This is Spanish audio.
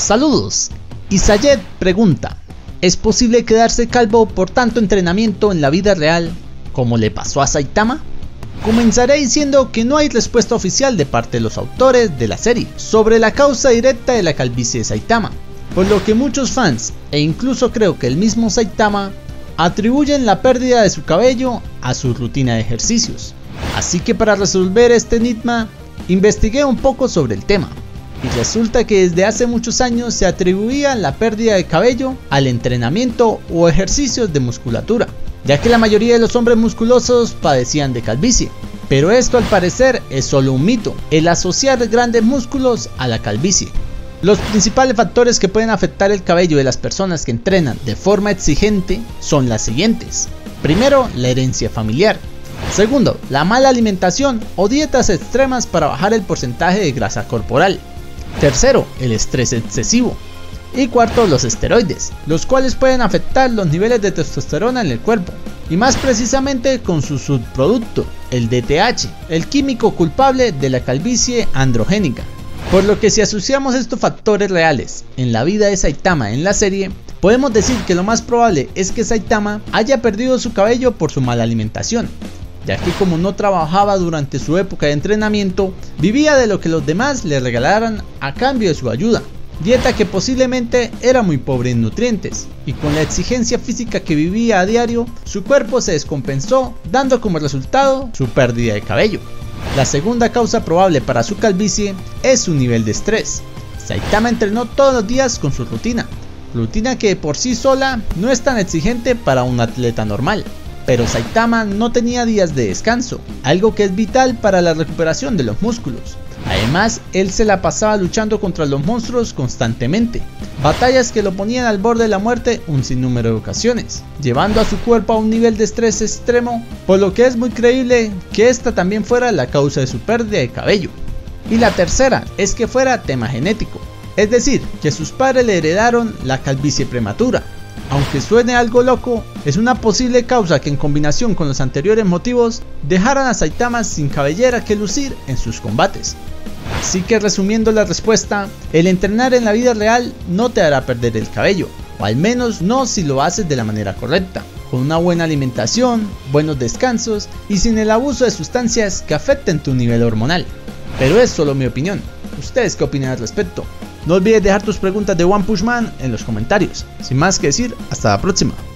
Saludos. Isayed pregunta: ¿es posible quedarse calvo por tanto entrenamiento en la vida real como le pasó a Saitama? Comenzaré diciendo que no hay respuesta oficial de parte de los autores de la serie sobre la causa directa de la calvicie de Saitama, por lo que muchos fans, e incluso creo que el mismo Saitama, atribuyen la pérdida de su cabello a su rutina de ejercicios. Así que para resolver este enigma, investigué un poco sobre el tema, y resulta que desde hace muchos años se atribuía la pérdida de cabello al entrenamiento o ejercicios de musculatura, ya que la mayoría de los hombres musculosos padecían de calvicie. Pero esto al parecer es solo un mito, el asociar grandes músculos a la calvicie. Los principales factores que pueden afectar el cabello de las personas que entrenan de forma exigente son las siguientes. Primero, la herencia familiar. Segundo, la mala alimentación o dietas extremas para bajar el porcentaje de grasa corporal. Tercero, el estrés excesivo. Y cuarto, los esteroides, los cuales pueden afectar los niveles de testosterona en el cuerpo, y más precisamente con su subproducto, el DTH, el químico culpable de la calvicie androgénica. Por lo que si asociamos estos factores reales en la vida de Saitama en la serie, podemos decir que lo más probable es que Saitama haya perdido su cabello por su mala alimentación, ya que como no trabajaba durante su época de entrenamiento, vivía de lo que los demás le regalaran a cambio de su ayuda, dieta que posiblemente era muy pobre en nutrientes, y con la exigencia física que vivía a diario, su cuerpo se descompensó, dando como resultado su pérdida de cabello. La segunda causa probable para su calvicie es su nivel de estrés. Saitama entrenó todos los días con su rutina que por sí sola no es tan exigente para un atleta normal. Pero Saitama no tenía días de descanso, algo que es vital para la recuperación de los músculos. Además, él se la pasaba luchando contra los monstruos constantemente, batallas que lo ponían al borde de la muerte un sinnúmero de ocasiones, llevando a su cuerpo a un nivel de estrés extremo, por lo que es muy creíble que esta también fuera la causa de su pérdida de cabello. Y la tercera es que fuera tema genético, es decir, que sus padres le heredaron la calvicie prematura. Aunque suene algo loco, es una posible causa que en combinación con los anteriores motivos dejaran a Saitama sin cabellera que lucir en sus combates. Así que resumiendo la respuesta, el entrenar en la vida real no te hará perder el cabello, o al menos no si lo haces de la manera correcta, con una buena alimentación, buenos descansos y sin el abuso de sustancias que afecten tu nivel hormonal. Pero es solo mi opinión, ¿ustedes qué opinan al respecto? No olvides dejar tus preguntas de One Punch Man en los comentarios. Sin más que decir, hasta la próxima.